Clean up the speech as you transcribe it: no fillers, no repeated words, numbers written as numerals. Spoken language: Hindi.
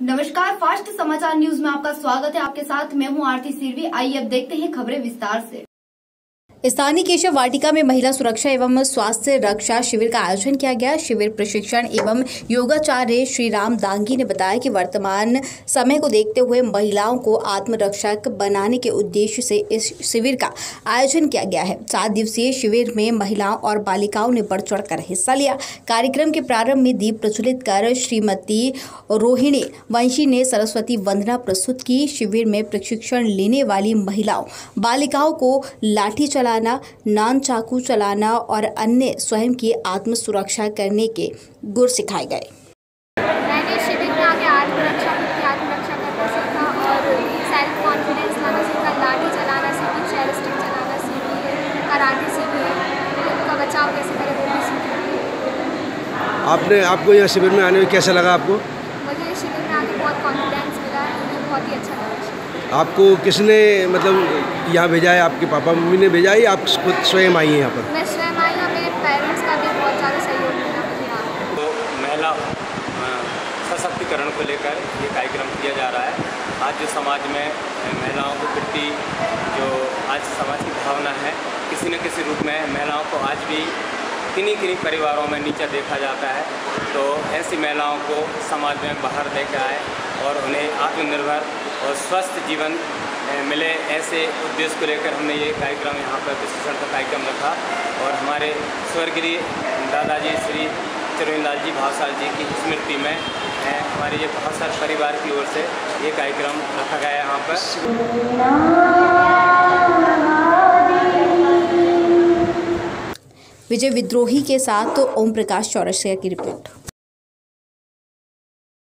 नमस्कार, फास्ट समाचार न्यूज में आपका स्वागत है। आपके साथ मैं हूं आरती सिरवी। आइए अब देखते हैं खबरें विस्तार से। स्थानीय केशव वाटिका में महिला सुरक्षा एवं स्वास्थ्य रक्षा शिविर का आयोजन किया गया। शिविर प्रशिक्षण एवं योगाचार्य श्री राम दांगी ने बताया कि वर्तमान समय को देखते हुए महिलाओं को आत्मरक्षक बनाने के उद्देश्य से इस शिविर का आयोजन किया गया है। 7 दिवसीय शिविर में महिलाओं और बालिकाओं ने बढ़ चढ़कर हिस्सा लिया। कार्यक्रम के प्रारंभ में दीप प्रज्वलित कर श्रीमती रोहिणी वंशी ने सरस्वती वंदना प्रस्तुत की। शिविर में प्रशिक्षण लेने वाली महिलाओं बालिकाओं को लाठी चलाना, नान चाकू चलाना और अन्य स्वयं की आत्म सुरक्षा करने के गुर सिखाए गए। मैंने शिविर में आके आत्मरक्षा करना सीखा और सेल्फ कॉन्फिडेंस लाना सीखा, लाठी चलाना सीखी, चेयर स्टिक चलाना सीखी, कराटे सीखी, खुद का बचाव कैसे करें वो भी सीखी। आपको यहाँ शिविर में आने में कैसा लगा? आपको मुझे शिविर में आके बहुत कॉन्फिडेंस मिला है, मुझे बहुत ही अच्छा लगा। आपको किसने मतलब यहाँ भेजा है? आपके पापा मम्मी ने भेजा है या आप खुद स्वयं आई हैं यहाँ पर? मैं स्वयं आई हूँ, मेरे पेरेंट्स का भी बहुत ज़्यादा सहयोग मिला मुझे यहाँ। तो महिला सशक्तिकरण को लेकर ये कार्यक्रम किया जा रहा है। आज जो समाज में महिलाओं के प्रति जो आज समाज की भावना है, किसी न किसी रूप में महिलाओं को आज भी किन्हीं परिवारों में नीचा देखा जाता है। तो ऐसी महिलाओं को समाज में बाहर लेकर आए और उन्हें आत्मनिर्भर और स्वस्थ जीवन मिले, ऐसे उद्देश्य को लेकर हमने ये कार्यक्रम यहाँ पर प्रशिक्षण का कार्यक्रम रखा। और हमारे स्वर्गीय दादाजी श्री चिरंजीलाल जी भावसार जी की स्मृति में हमारे ये भावसार परिवार की ओर से ये कार्यक्रम रखा गया है यहाँ पर। विजय विद्रोही के साथ ओम प्रकाश चौरसिया की रिपोर्ट।